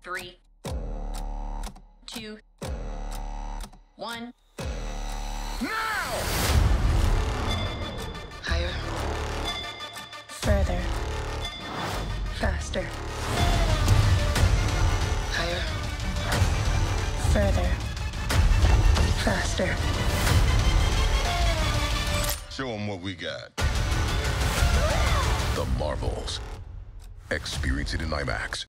3, 2, 1. Now! Higher. Further. Faster. Higher. Further. Faster. Show them what we got. The Marvels. Experience it in IMAX.